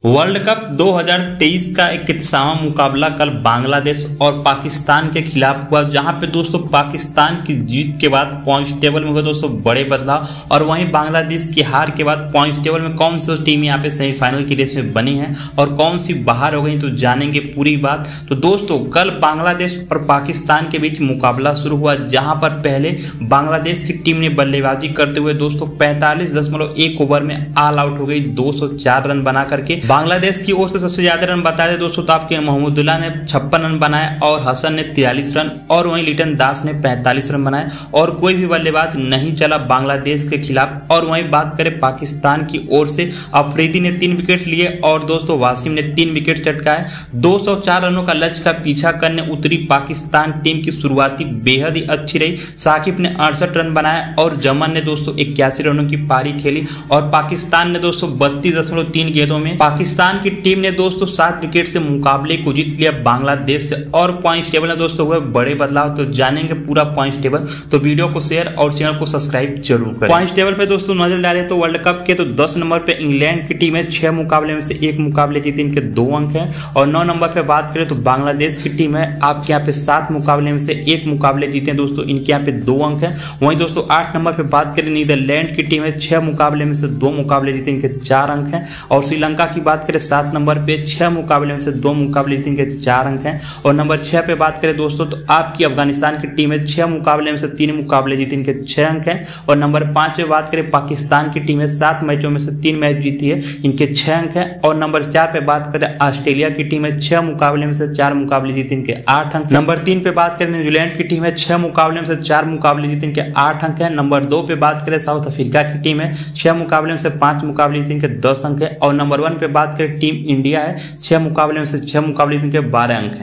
World cup 2023 का 31वां मुकाबला कल बांग्लादेश और पाकिस्तान के खिलाफ हुआ, जहां पे दोस्तों पाकिस्तान की जीत के बाद पॉइंट्स टेबल में हुए दोस्तों बड़े बदलाव, और वहीं बांग्लादेश की हार के बाद पॉइंट्स टेबल में कौन सी टीम यहां पे सेमीफाइनल की रेस में बनी है और कौन सी बाहर हो गई, तो जानेंगे पूरी बात। तो दोस्तों कल बांग्लादेश और पाकिस्तान के बीच मुकाबला शुरू हुआ, जहां पर पहले बांग्लादेश की टीम ने बल्लेबाजी करते हुए दोस्तों 45.1 ओवर में ऑल आउट हो गई 204 रन बना करके। बांग्लादेश की ओर से सबसे ज्यादा रन बताए थे दोस्तों, तो आपके मोहम्मदुल्लाह ने 56 रन बनाए और हसन ने 43 रन और वहीं लिटन दास ने 45 रन बनाए, और कोई भी बल्लेबाज नहीं चला बांग्लादेश के खिलाफ। और वहीं बात करें पाकिस्तान की ओर से, अफरीदी ने 3 विकेट लिए और दोस्तों वासिम ने 3 विकेट चटकाए। 204 रनों का लक्ष्य का पीछा करने उतरी पाकिस्तान टीम की शुरुआती बेहद ही अच्छी रही। साकिब ने 68 रन बनाए और जमन ने दोस्तों 81 रनों की पारी खेली, और पाकिस्तान ने दोस्तों 32.3 गेंदों में पाकिस्तान की टीम ने दोस्तों 7 विकेट से मुकाबले को जीत लिया बांग्लादेश से। और पॉइंट्स टेबल में दोस्तों हुए बड़े बदलाव, तो जानेंगे पूरा पॉइंट्स टेबल, तो वीडियो को शेयर और चैनल को सब्सक्राइब जरूर करें। पॉइंट्स टेबल पे दोस्तों नजर डालें तो वर्ल्ड कप के तो 10 नंबर पे इंग्लैंड की टीम है, 6 मुकाबले में से 1 मुकाबले जीती, इनके 2 अंक हैं। और 9 नंबर पे बात करें तो बांग्लादेश की टीम है, आपके यहाँ पे 7 मुकाबले में से 1 मुकाबले जीते हैं दोस्तों, इनके यहाँ पे 2 अंक है। वहीं दोस्तों 8 नंबर पे बात करें नीदरलैंड की टीम है, 6 मुकाबले में से 2 मुकाबले जीते, इनके 4 अंक हैं। और श्रीलंका की बात करें 7 नंबर पे 6 मुकाबले में से 2 मुकाबले जीते, इनके 4 अंक हैं। और नंबर 6 पे बात करें दोस्तों तो आपकी अफगानिस्तान की टीम है, 6 मुकाबले में से 3 मुकाबले जीते, इनके 6 अंक हैं। और नंबर 5 पे बात करें पाकिस्तान की टीम है, 7 मैचों में से 3 मैच जीती है, इनके 6 अंक हैं। और नंबर 4 पे बात करें ऑस्ट्रेलिया की टीम है, 6 मुकाबले में से 4 मुकाबले जीते, इनके 8 अंक। नंबर 3 पे बात करें न्यूजीलैंड की टीम है, 6 मुकाबले में से 4 मुकाबले जीते, इनके 8 अंक है। नंबर 2 पे बात करें साउथ अफ्रीका की टीम है, 6 मुकाबले में से 5 मुकाबले जीते, इनके 10 अंक है। और नंबर 1 पे बात करें टीम इंडिया है, 6 मुकाबले में से 6 मुकाबले जीते, इनके 12 अंक है।